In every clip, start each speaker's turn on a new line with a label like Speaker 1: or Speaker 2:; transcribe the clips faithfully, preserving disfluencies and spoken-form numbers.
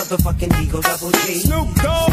Speaker 1: motherfucking Eagle Double G.
Speaker 2: Snoop Dogg.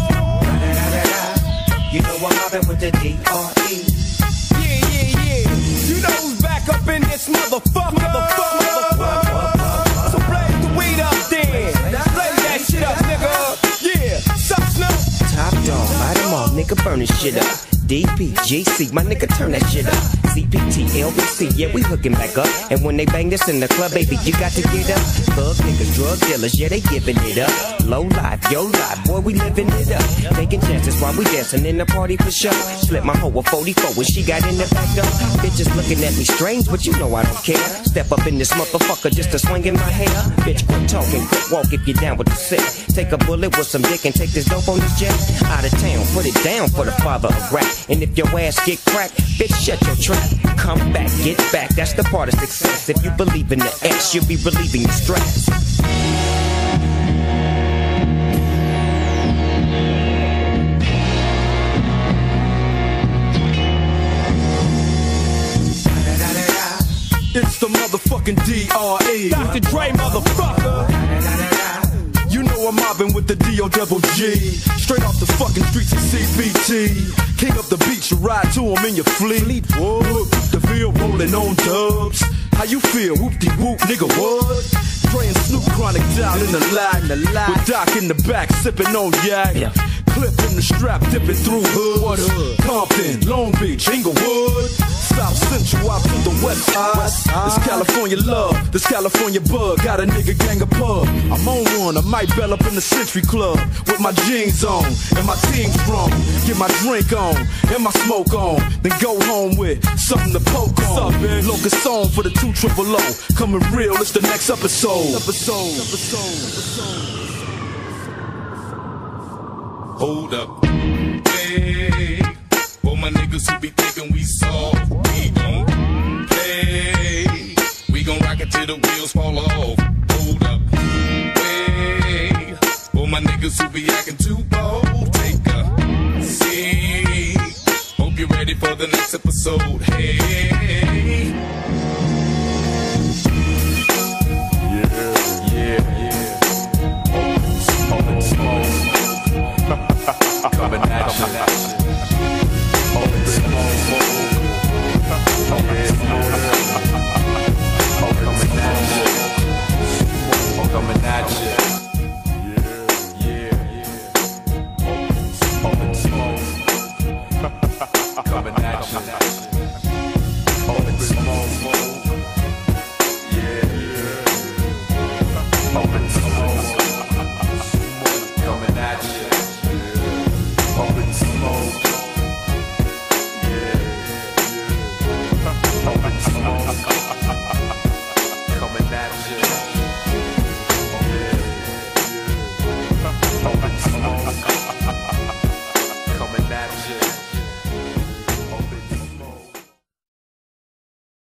Speaker 1: You know I'm mobbing with the D R E.
Speaker 2: Yeah, yeah, yeah. You know who's back up in this motherfucker. Motherfucker, motherfucker. So blaze the weed up then. Blaze that shit up, nigga. Yeah, sup, Snoop?
Speaker 1: Top dog, light them all, nigga, burn this shit up. D P, G C, my nigga, turn that shit up. C P T, L B C, yeah, we hooking back up. And when they bang this in the club, baby, you got to get up. Thug niggas, drug dealers, yeah, they giving it up. Low life, yo life, boy, we living it up. Taking chances while we dancing in the party for sure. Slip my hoe a forty-four when she got in the back door. Bitches looking at me strange, but you know I don't care. Step up in this motherfucker just to swing in my hair. Bitch, quit talking, quit walk if you down with the sick. Take a bullet with some dick and take this dope on this jet. Out of town, put it down for the father of rap. And if your ass get cracked, bitch, shut your trap. Come back, get back, that's the part of success. If you believe in the X, you'll be relieving the stress.
Speaker 2: It's the motherfucking D R E. Doctor Dre, motherfucker. You know I'm mobbing with the D O double G. Straight off the fucking streets of C B T. King up the beach, you ride to him in your fleet. Whoa, the field rolling on dubs. How you feel? Whoop-de-whoop, nigga, what? Dre and Snoop Chronic down in the lag. With Doc in the back, sipping on yak. Yeah. Clip in the strap, dipping through hood. What hood? Compton, Long Beach, Inglewood. South Central out to the west side. This California love, this California bug. Got a nigga gang of pub. I'm on one, I might bell up in the Century Club. With my jeans on, and my team strong. Get my drink on, and my smoke on. Then go home with something to poke on. Locust song for the two triple O. Coming real, it's the next episode. Episode, episode, episode.
Speaker 3: Hold up, hey, for my niggas who be thinking we soft, we don't play. We gon' rock it till the wheels fall off. Hold up, hey, for my niggas who be acting too bold, take a seat. Hope you're ready for the next episode. Hey.